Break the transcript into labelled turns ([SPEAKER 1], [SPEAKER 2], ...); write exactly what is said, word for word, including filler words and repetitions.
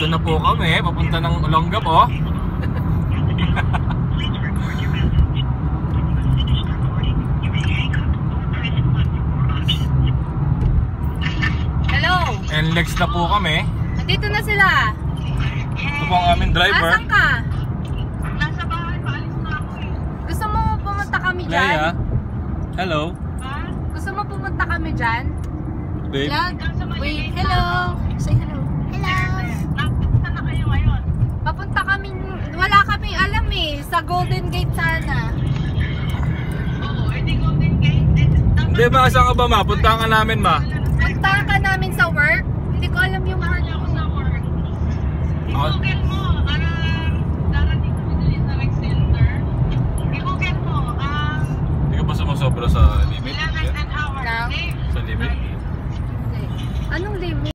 [SPEAKER 1] Nandito na po kami, papunta ng Olonga po.
[SPEAKER 2] Hello.
[SPEAKER 1] N L E X na po kami.
[SPEAKER 2] Nandito na sila.
[SPEAKER 1] Ito po ang aming driver.
[SPEAKER 2] Asan ka? Nasa bahay, paalis na ako eh. Gusto mo pumunta kami dyan?
[SPEAKER 1] Leia, hello.
[SPEAKER 2] Gusto mo pumunta kami dyan?
[SPEAKER 1] Babe.
[SPEAKER 2] Wait, hello. Say hello. Hello. Saan na kayo ngayon? Papunta kami, wala kami alam eh. Sa Golden Gate sana. Oo, hindi Golden Gate.
[SPEAKER 1] Hindi ba, saan ka ba ma? Punta ka namin ma.
[SPEAKER 2] Punta ka